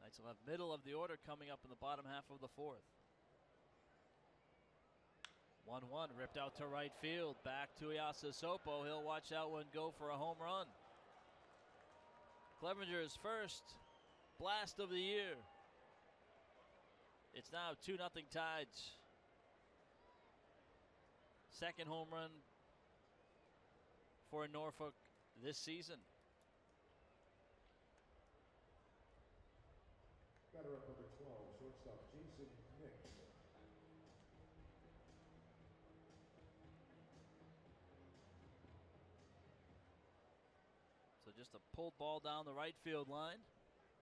Knights will have middle of the order coming up in the bottom half of the fourth. 1-1 ripped out to right field. Back to Iasosopo. He'll watch that one go for a home run. Clevenger's first blast of the year. It's now 2-0 Tides. Second home run for Norfolk this season. Batter up number 12, shortstop Jason Nix. So just a pulled ball down the right field line.